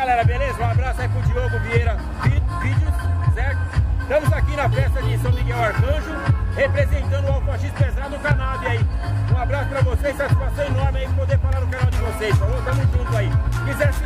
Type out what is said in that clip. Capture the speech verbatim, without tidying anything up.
galera, beleza? Um abraço aí pro Diogo Vieira Vídeos, certo? Estamos aqui na festa de São Miguel Arcanjo, representando o Alfa X Pesado no Canab aí. Um abraço pra vocês, satisfação enorme aí poder falar no canal de vocês, falou? Tamo junto aí. Quiser